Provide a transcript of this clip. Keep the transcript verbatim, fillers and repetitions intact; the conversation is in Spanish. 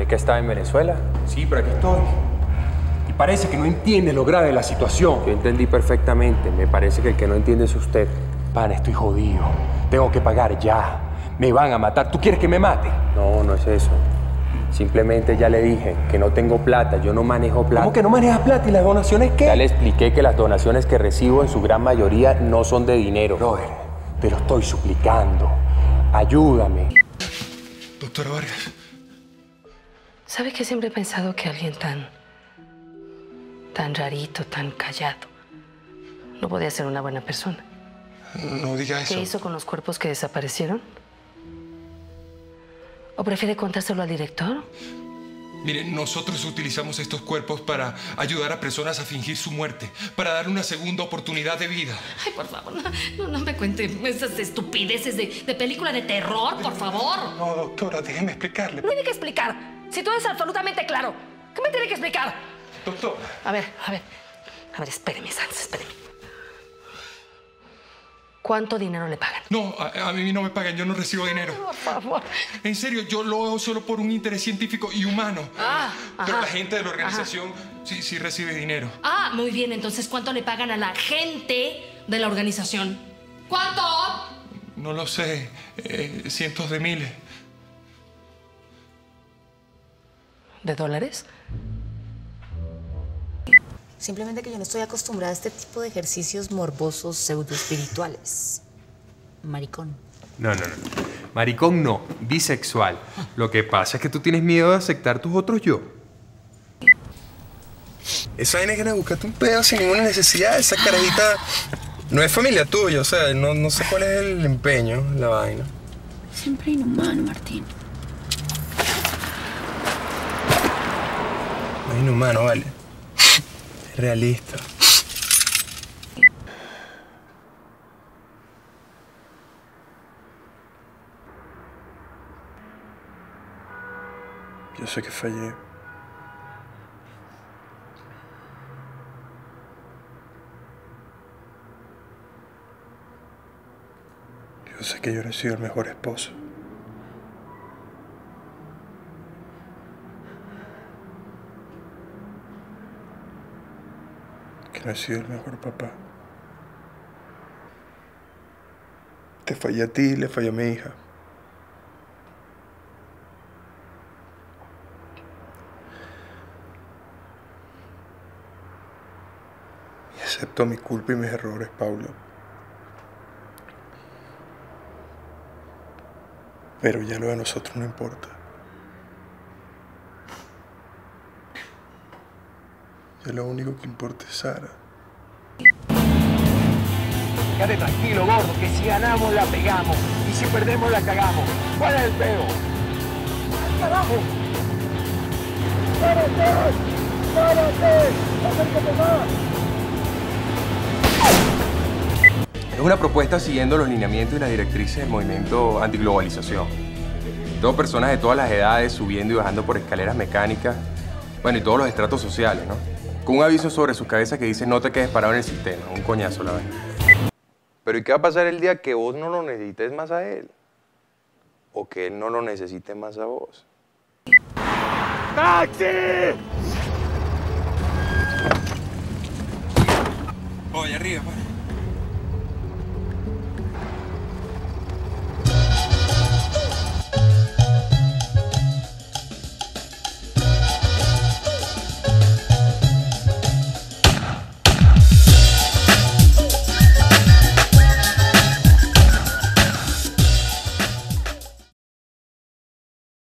que estaba en Venezuela. Sí, pero aquí estoy. Y parece que no entiende lo grave de la situación. Yo entendí perfectamente. Me parece que el que no entiende es usted. Pana, estoy jodido. Tengo que pagar ya. Me van a matar. ¿Tú quieres que me mate? No, no es eso. Simplemente ya le dije que no tengo plata, yo no manejo plata. ¿Cómo que no manejas plata? ¿Y las donaciones qué? Ya le expliqué que las donaciones que recibo en su gran mayoría no son de dinero. Brother, te lo estoy suplicando. Ayúdame. Doctora Vargas. ¿Sabe que siempre he pensado que alguien tan... tan rarito, tan callado, no podía ser una buena persona? No diga eso. ¿Qué hizo con los cuerpos que desaparecieron? ¿O prefiere contárselo al director? Mire, nosotros utilizamos estos cuerpos para ayudar a personas a fingir su muerte, para dar una segunda oportunidad de vida. Ay, por favor, no, no, no me cuente esas estupideces de, de película de terror, por favor. No, doctora, déjeme explicarle. ¿Qué tiene que explicar? Si todo es absolutamente claro. ¿Qué me tiene que explicar? Doctor. A ver, a ver. A ver, espéreme, Sanz, espéreme. ¿Cuánto dinero le pagan? No, a, a mí no me pagan, yo no recibo dinero. Por favor. En serio, yo lo hago solo por un interés científico y humano. Ah, Pero ajá, la gente de la organización sí, sí recibe dinero. Ah, muy bien. Entonces, ¿cuánto le pagan a la gente de la organización? ¿Cuánto? No lo sé, eh, cientos de miles. ¿De dólares? Simplemente que yo no estoy acostumbrada a este tipo de ejercicios morbosos pseudoespirituales. Maricón. No, no, no. Maricón no. Bisexual. Lo que pasa es que tú tienes miedo de aceptar tus otros yo. Esa vaina que era buscarte un pedo sin ninguna necesidad. Esa carajita no es familia tuya. O sea, no, no sé cuál es el empeño, la vaina. Siempre inhumano, Martín. No es inhumano, vale. Es realista. Yo sé que fallé. Yo sé que yo no he sido el mejor esposo. Que no he sido el mejor papá. Te fallé a ti y le fallé a mi hija. Y acepto mi culpa y mis errores, Paula. Pero ya lo de nosotros no importa. Ya lo único que importa es Sara. Quédate tranquilo, gordo, que si ganamos la pegamos y si perdemos la cagamos. ¿Cuál es el peo? ¡Al carajo! ¡Párate! ¡Párate! ¡Acércate más! Es una propuesta siguiendo los lineamientos y las directrices del movimiento antiglobalización. Dos personas de todas las edades subiendo y bajando por escaleras mecánicas. Bueno, y todos los estratos sociales, ¿no? Con un aviso sobre sus cabezas que dice no te quedes parado en el sistema. Un coñazo, la verdad. Pero ¿y qué va a pasar el día que vos no lo necesites más a él? O que él no lo necesite más a vos. ¡Taxi! Oye, arriba, pues.